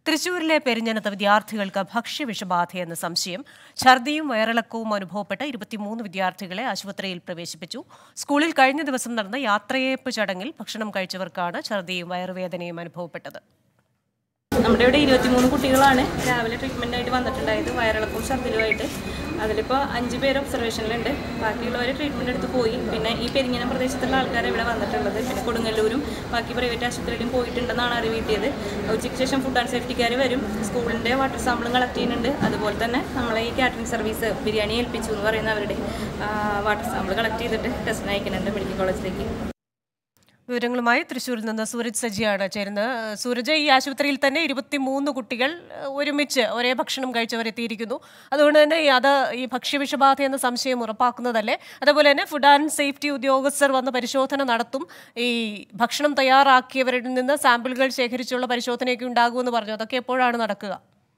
തൃശൂരിലെ പെരിഞ്ഞനത്ത് വിദ്യാർത്ഥികൾക്ക് ഭക്ഷ്യവിഷബാധയെന്ന സംശയം. ഛർദിയും വയറിളക്കവും അനുഭവപ്പെട്ട 23 വിദ്യാർത്ഥികളെ ആശുപത്രിയിൽ പ്രവേശിപ്പിച്ചു. സ്കൂളിൽ കഴിഞ്ഞ ദിവസം നടന്ന യാത്രയയപ്പ് ചടങ്ങിൽ ഭക്ഷണം കഴിച്ചവർക്കാണ് ഛർദിയും വയറുവേദനയും അനുഭവപ്പെട്ടത്. നമ്മുടെ ഇവിടെ 23 കുട്ടികളാണ് രാവിലെ ട്രീറ്റ്മെൻറ്റായിട്ട് വന്നിട്ടുണ്ടായത്, വയറിളക്കവും ഛർദിലുമായിട്ട്. അതിലിപ്പോൾ 5 പേര് ഒബ്സർവേഷനിലുണ്ട്. ബാക്കിയുള്ളവർ ട്രീറ്റ്മെൻറ്റ് എടുത്ത് പോയി. പിന്നെ ഈ പെരിഞ്ഞനം പ്രദേശത്തുള്ള ആൾക്കാർ ഇവിടെ വന്നിട്ടുള്ളത്. പിന്നെ കൊടുങ്ങല്ലൂരും ബാക്കി പ്രൈവറ്റ് ആശുപത്രിയിലും പോയിട്ടുണ്ടെന്നാണ് അറിവ് കിട്ടിയത്. ഉച്ചയ്ക്ക് ശേഷം ഫുഡ് ആൻഡ് സേഫ്റ്റിക്കാർ വരും. സ്കൂളിൻ്റെ വാട്ടർ സാമ്പിളും കളക്ട് ചെയ്യുന്നുണ്ട്. അതുപോലെ തന്നെ നമ്മളെ ഈ കാറ്ററിംഗ് സർവീസ് ബിരിയാണി ഏൽപ്പിച്ചു എന്ന് പറയുന്ന അവരുടെ വാട്ടർ സാമ്പിൾ കളക്ട് ചെയ്തിട്ട് ടെസ്റ്റിന് അയക്കുന്നുണ്ട് മെഡിക്കൽ കോളേജിലേക്ക്. വിവരങ്ങളുമായി തൃശ്ശൂരിൽ നിന്ന് സൂരജ് സജിയാണ് ചേരുന്നത്. സൂരജ്, ഈ ആശുപത്രിയിൽ തന്നെ 23 കുട്ടികൾ ഒരുമിച്ച് ഒരേ ഭക്ഷണം കഴിച്ചവരെത്തിയിരിക്കുന്നു. അതുകൊണ്ട് തന്നെ ഈ ഭക്ഷ്യവിഷബാധ എന്ന സംശയം ഉറപ്പാക്കുന്നതല്ലേ? അതുപോലെ തന്നെ ഫുഡ് ആൻഡ് സേഫ്റ്റി ഉദ്യോഗസ്ഥർ വന്ന് പരിശോധന നടത്തും. ഈ ഭക്ഷണം തയ്യാറാക്കിയവരിൽ നിന്ന് സാമ്പിളുകൾ ശേഖരിച്ചുള്ള പരിശോധനയൊക്കെ ഉണ്ടാകുമെന്ന് പറഞ്ഞു. അതൊക്കെ എപ്പോഴാണ് നടക്കുക?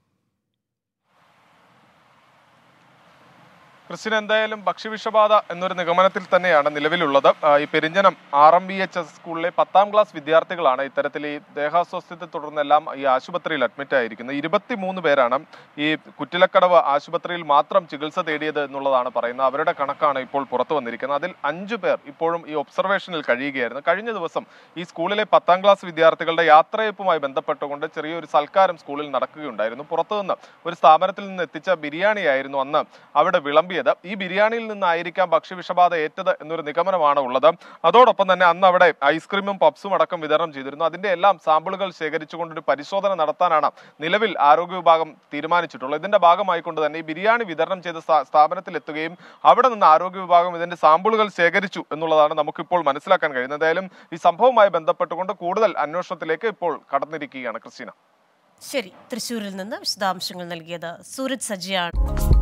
ക്രിസ്ത്യൻ, എന്തായാലും ഭക്ഷ്യവിഷബാധ എന്നൊരു നിഗമനത്തിൽ തന്നെയാണ് നിലവിലുള്ളത്. ഈ പെരിഞ്ഞനം RMBHS സ്കൂളിലെ 10ാം ക്ലാസ് വിദ്യാർത്ഥികളാണ് ഇത്തരത്തിൽ ഈ ദേഹാസ്വാസ്ഥ്യത്തെ തുടർന്നെല്ലാം ഈ ആശുപത്രിയിൽ അഡ്മിറ്റ് ആയിരിക്കുന്നത്. 23 പേരാണ് ഈ കുറ്റിലക്കടവ് ആശുപത്രിയിൽ മാത്രം ചികിത്സ തേടിയത് എന്നുള്ളതാണ് പറയുന്നത്. അവരുടെ കണക്കാണ് ഇപ്പോൾ പുറത്തു വന്നിരിക്കുന്നത്. അതിൽ 5 പേർ ഇപ്പോഴും ഈ ഒബ്സർവേഷനിൽ കഴിയുകയായിരുന്നു. കഴിഞ്ഞ ദിവസം ഈ സ്കൂളിലെ 10ാം ക്ലാസ് വിദ്യാർത്ഥികളുടെ യാത്രയപ്പുമായി ബന്ധപ്പെട്ടുകൊണ്ട് ചെറിയൊരു സൽക്കാരം സ്കൂളിൽ നടക്കുകയുണ്ടായിരുന്നു. പുറത്തുനിന്ന് ഒരു സ്ഥാപനത്തിൽ നിന്ന് എത്തിച്ച ബിരിയാണിയായിരുന്നു അന്ന് അവിടെ വിളമ്പിയത്. ഈ ബിരിയാണിയിൽ നിന്നായിരിക്കാം ഭക്ഷ്യവിഷബാധ ഏറ്റത് എന്നൊരു നിഗമനമാണ് ഉള്ളത്. അതോടൊപ്പം തന്നെ അന്ന് അവിടെ ഐസ്ക്രീമും പപ്സും അടക്കം വിതരണം ചെയ്തിരുന്നു. അതിന്റെ എല്ലാം സാമ്പിളുകൾ ശേഖരിച്ചുകൊണ്ടൊരു പരിശോധന നടത്താനാണ് നിലവിൽ ആരോഗ്യ വിഭാഗം തീരുമാനിച്ചിട്ടുള്ളത്. ഇതിന്റെ ഭാഗമായിക്കൊണ്ട് തന്നെ ഈ ബിരിയാണി വിതരണം ചെയ്ത സ്ഥാപനത്തിൽ എത്തുകയും അവിടെ നിന്ന് ആരോഗ്യ വിഭാഗം ഇതിന്റെ സാമ്പിളുകൾ ശേഖരിച്ചു എന്നുള്ളതാണ് നമുക്കിപ്പോൾ മനസ്സിലാക്കാൻ കഴിയുന്നത്. എന്തായാലും ഈ സംഭവവുമായി ബന്ധപ്പെട്ടുകൊണ്ട് കൂടുതൽ അന്വേഷണത്തിലേക്ക് ഇപ്പോൾ കടന്നിരിക്കുകയാണ് ക്രിസ്റ്റീന. ശരി, തൃശ്ശൂരിൽ നിന്ന് വിശദാംശങ്ങൾ നൽകിയത് സൂരജ് സജിയാണ്.